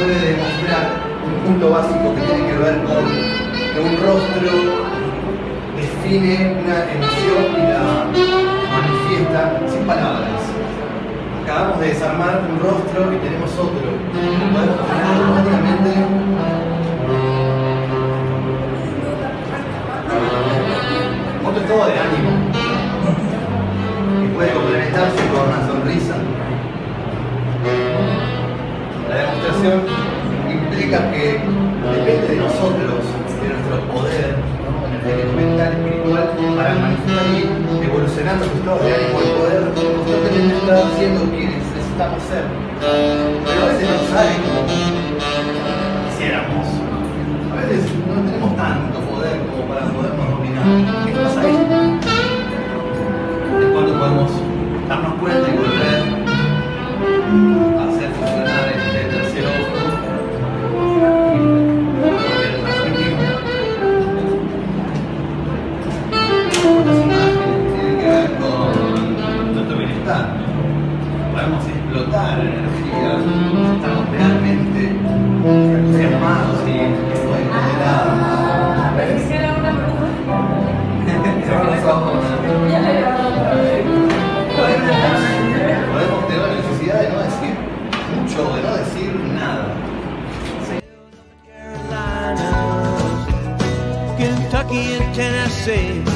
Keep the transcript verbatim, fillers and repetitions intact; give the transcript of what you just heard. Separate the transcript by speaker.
Speaker 1: debe demostrar un punto básico que tiene que ver con que un rostro define una emoción y la manifiesta sin palabras. Acabamos de desarmar un rostro y tenemos otro. Podemos poner automáticamente otro estado de ánimo que puede complementarse con una sonrisa. La demostración implica que depende de nosotros, de nuestro poder, ¿no? Energético, mental, espiritual, para manifestar y evolucionando su estado de ánimo y poder constantemente estar siendo quienes necesitamos ser. Pero a veces no sale como quisiéramos. A veces no tenemos tanto poder como para podernos dominar. ¿Qué pasa ahí? Es cuando podemos darnos cuenta y volver a hacer funcionar este tercer ojo y volver a transmitir. Estas imágenes tienen que ver con nuestro bienestar. Podemos explotar energía, estamos realmente entusiasmados y empoderados. Cerrar los ojos. Podemos tener la necesidad de no decir mucho, de no decir nada.
Speaker 2: Kentucky and Tennessee,